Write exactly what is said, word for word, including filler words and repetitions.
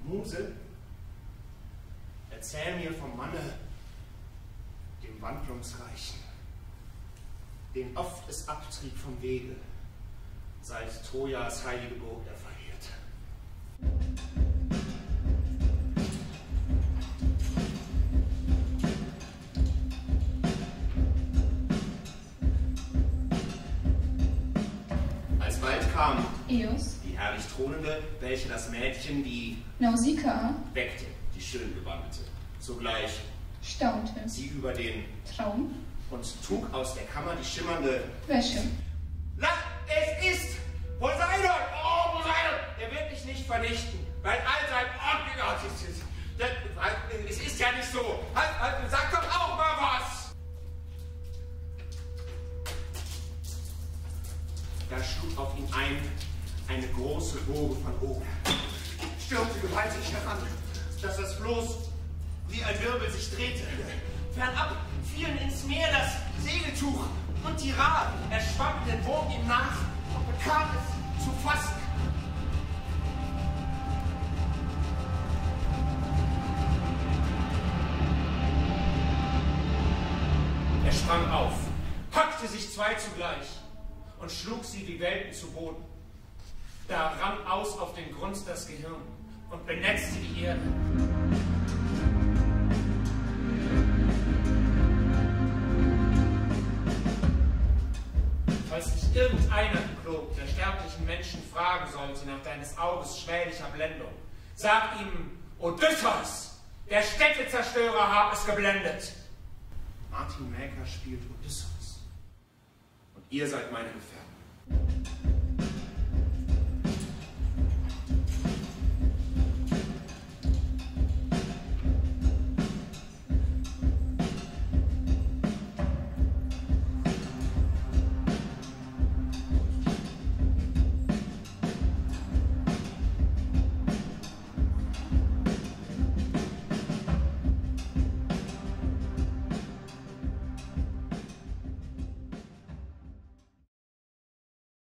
Muse, erzähl mir vom Manne, dem Wandlungsreichen, den oft es abtrieb vom Wege, seit Trojas heilige Burg er verheerte. Alsbald kam Eos, die herrlich Thronende, welche das Mädchen, die Nausicaa, weckte, die schön gewandelte. Sogleich staunte, sie über den Traum, und trug aus der Kammer die schimmernde Wäsche. Lach, es ist Poseidon! Oh, Poseidon! Er wird dich nicht vernichten, weil all sein Ort ist. Es ist ja nicht so. Halt, halt, sag doch auch mal was! Da schlug auf ihn ein eine große Woge von oben, stürmte gewaltig heran, dass das Floß wie ein Wirbel sich drehte. Fernab fielen ins Meer das Segeltuch und die Ra. Er schwamm den Wurm ihm nach und bekam es zu fassen. Er sprang auf, packte sich zwei zugleich und schlug sie wie Welten zu Boden. Da rann aus auf den Grund das Gehirn und benetzte die Erde. Falls dich irgendeiner im Klub der sterblichen Menschen fragen sollte nach deines Auges schmählicher Blendung, sag ihm, Odysseus, der Städtezerstörer, hab es geblendet. Martin Mäker spielt Odysseus und ihr seid meine Gefährten.